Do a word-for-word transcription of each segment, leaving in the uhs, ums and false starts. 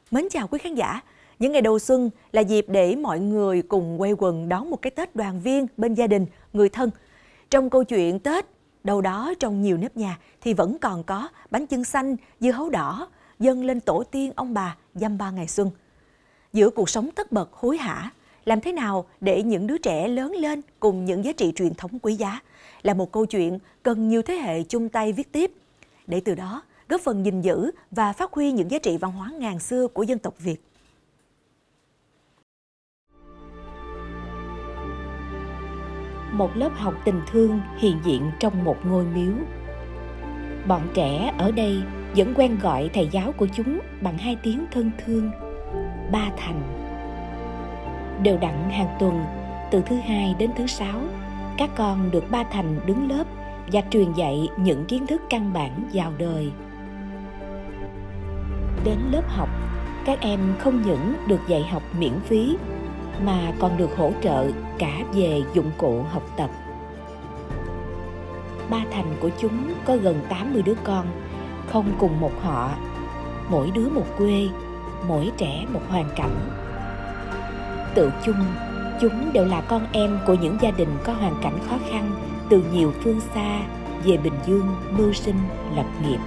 Mến chào quý khán giả. Những ngày đầu xuân là dịp để mọi người cùng quây quần đón một cái Tết đoàn viên bên gia đình, người thân. Trong câu chuyện Tết, đâu đó trong nhiều nếp nhà thì vẫn còn có bánh chưng xanh, dưa hấu đỏ, dâng lên tổ tiên ông bà dăm ba ngày xuân. Giữa cuộc sống tất bật hối hả, làm thế nào để những đứa trẻ lớn lên cùng những giá trị truyền thống quý giá là một câu chuyện cần nhiều thế hệ chung tay viết tiếp, để từ đó góp phần gìn giữ và phát huy những giá trị văn hóa ngàn xưa của dân tộc Việt. Một lớp học tình thương hiện diện trong một ngôi miếu. Bọn trẻ ở đây vẫn quen gọi thầy giáo của chúng bằng hai tiếng thân thương, Ba Thành. Đều đặn hàng tuần, từ thứ hai đến thứ sáu, các con được Ba Thành đứng lớp và truyền dạy những kiến thức căn bản vào đời. Đến lớp học, các em không những được dạy học miễn phí mà còn được hỗ trợ cả về dụng cụ học tập. Ba Thành của chúng có gần tám mươi đứa con, không cùng một họ, mỗi đứa một quê, mỗi trẻ một hoàn cảnh. Tự chung, chúng đều là con em của những gia đình có hoàn cảnh khó khăn từ nhiều phương xa về Bình Dương mưu sinh lập nghiệp.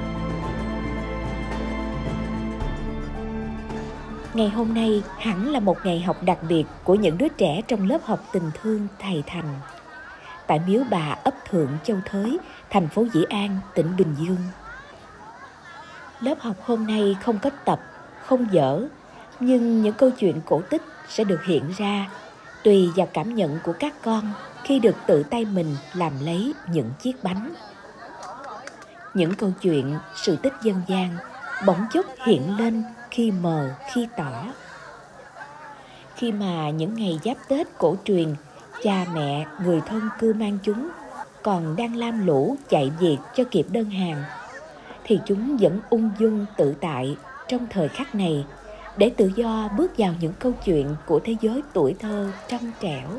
Ngày hôm nay hẳn là một ngày học đặc biệt của những đứa trẻ trong lớp học tình thương thầy Thành, tại miếu bà ấp Thượng Châu Thới, thành phố Dĩ An, tỉnh Bình Dương. Lớp học hôm nay không có tập, không dở, nhưng những câu chuyện cổ tích sẽ được hiện ra tùy vào cảm nhận của các con khi được tự tay mình làm lấy những chiếc bánh. Những câu chuyện, sự tích dân gian bỗng chốc hiện lên khi mờ khi tỏ. Khi mà những ngày giáp Tết cổ truyền, cha mẹ, người thân cưu mang chúng còn đang lam lũ chạy việc cho kịp đơn hàng, thì chúng vẫn ung dung tự tại trong thời khắc này để tự do bước vào những câu chuyện của thế giới tuổi thơ trong trẻo.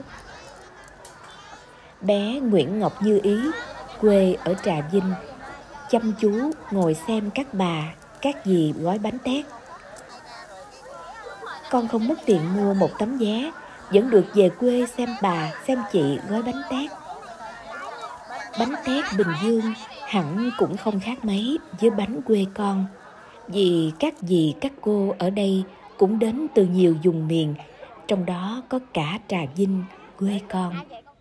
Bé Nguyễn Ngọc Như Ý, quê ở Trà Vinh, chăm chú ngồi xem các bà, các dì gói bánh tét. Con không mất tiền mua một tấm vé, vẫn được về quê xem bà, xem chị gói bánh tét. Bánh tét Bình Dương hẳn cũng không khác mấy với bánh quê con, vì các dì các cô ở đây cũng đến từ nhiều vùng miền, trong đó có cả Trà Vinh, quê con.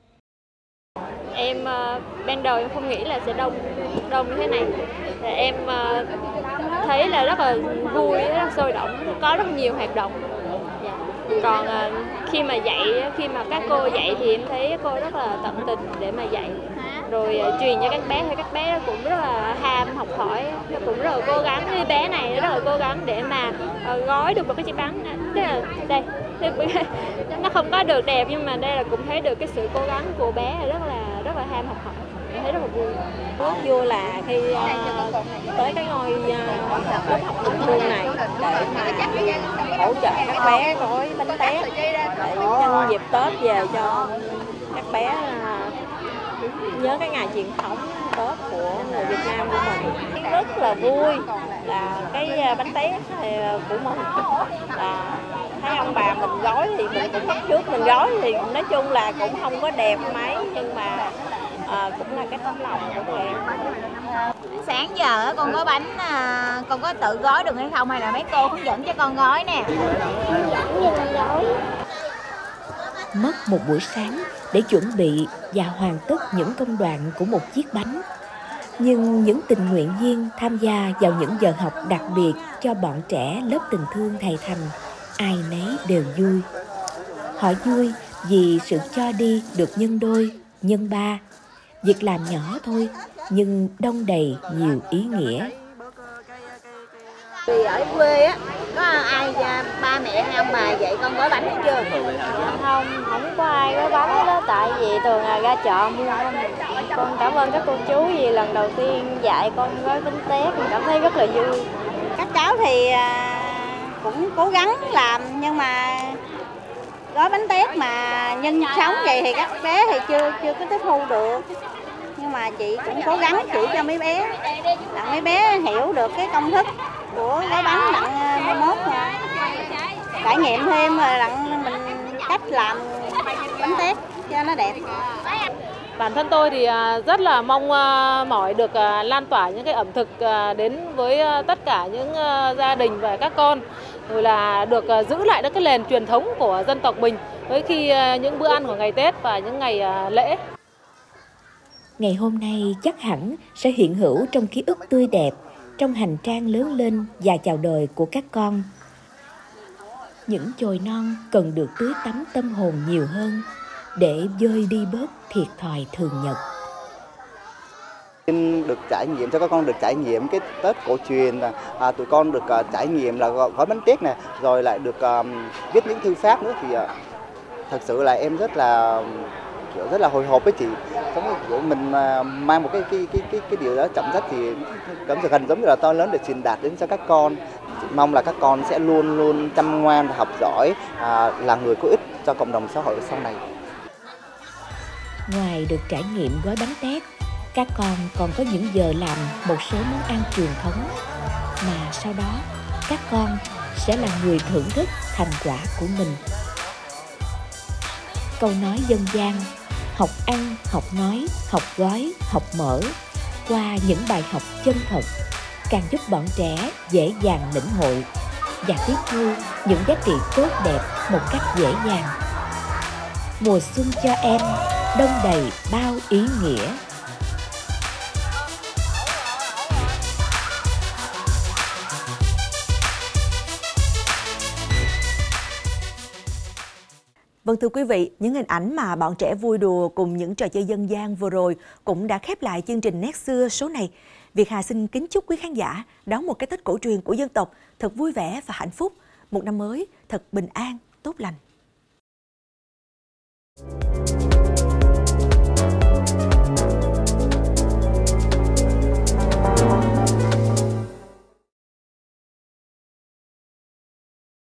Em uh, ban đầu em không nghĩ là sẽ đông đông như thế này. Thì em uh, thấy là rất là vui, rất là sôi động, có rất nhiều hoạt động. Dạ. Còn uh, khi mà dạy, khi mà các cô dạy thì em thấy cô rất là tận tình để mà dạy. Rồi uh, truyền cho các bé, thì các bé cũng rất là ham học hỏi, nó cũng rất là cố gắng. Cái bé này rất là cố gắng để mà uh, gói được một cái chiếc bánh. Tức là đây, nó không có được đẹp nhưng mà đây là cũng thấy được cái sự cố gắng của bé, rất là rất là ham học hỏi. Em thấy rất là vui. Rất vui là khi uh, tới cái ngôi uh, lớp học tình thương này để mà hỗ trợ các bé gói bánh tét để nhân dịp Tết về cho các bé uh, nhớ cái ngày truyền thống Tết của người Việt Nam của mình. Rất là vui là cái bánh tét của mình là thấy ông bà mình gói thì mình cũng bắt chước mình gói, thì nói chung là cũng không có đẹp mấy nhưng mà à, cũng là cái tấm lòng của tụi em. Sáng giờ con gói bánh con có tự gói được hay không, hay là mấy cô hướng dẫn cho con gói nè? Hướng dẫn cho con gói. Mất một buổi sáng để chuẩn bị và hoàn tất những công đoạn của một chiếc bánh. Nhưng những tình nguyện viên tham gia vào những giờ học đặc biệt cho bọn trẻ lớp tình thương thầy Thành, ai nấy đều vui. Họ vui vì sự cho đi được nhân đôi, nhân ba. Việc làm nhỏ thôi, nhưng đong đầy nhiều ý nghĩa. Vì ở quê á, có ai ba mẹ hay ông bà dạy con gói bánh hay chưa? Không, không có ai gói bánh hết đó, tại vì thường là ra chợ mua. Con cảm ơn các cô chú vì lần đầu tiên dạy con gói bánh tét, mình cảm thấy rất là vui. Các cháu thì cũng cố gắng làm, nhưng mà gói bánh tét mà nhân sống vậy thì các bé thì chưa chưa có tiếp thu được. Nhưng mà chị cũng cố gắng chỉ cho mấy bé, là mấy bé hiểu được cái công thức của gói bánh đặng mai mốt trải nghiệm thêm là mình cách làm bánh tét cho nó đẹp. Bản thân tôi thì rất là mong mỏi được lan tỏa những cái ẩm thực đến với tất cả những gia đình và các con, rồi là được giữ lại được cái nền truyền thống của dân tộc mình với khi những bữa ăn của ngày Tết và những ngày lễ. Ngày hôm nay chắc hẳn sẽ hiện hữu trong ký ức tươi đẹp, trong hành trang lớn lên và chào đời của các con. Những chồi non cần được tưới tắm tâm hồn nhiều hơn để vơi đi bớt thiệt thòi thường nhật. Được trải nghiệm, cho các con được trải nghiệm cái Tết cổ truyền, à, tụi con được uh, trải nghiệm là gói bánh tét này, rồi lại được uh, viết những thư pháp nữa thì uh, thật sự là em rất là rất là hồi hộp với chị. Giống như mình uh, mang một cái cái cái cái cái điều đó trọng trách thì cảm thực hành giống như là to lớn để truyền đạt đến cho các con. Chị mong là các con sẽ luôn luôn chăm ngoan và học giỏi, à, là người có ích cho cộng đồng xã hội sau này. Ngoài được trải nghiệm gói bánh tét, các con còn có những giờ làm một số món ăn truyền thống mà sau đó các con sẽ là người thưởng thức thành quả của mình. Câu nói dân gian học ăn, học nói, học gói, học mở qua những bài học chân thật càng giúp bọn trẻ dễ dàng lĩnh hội và tiếp thu những giá trị tốt đẹp một cách dễ dàng. Mùa xuân cho em đông đầy bao ý nghĩa. Vâng thưa quý vị, những hình ảnh mà bọn trẻ vui đùa cùng những trò chơi dân gian vừa rồi cũng đã khép lại chương trình Nét Xưa số này. Việt Hà xin kính chúc quý khán giả đón một cái Tết cổ truyền của dân tộc thật vui vẻ và hạnh phúc. Một năm mới thật bình an, tốt lành.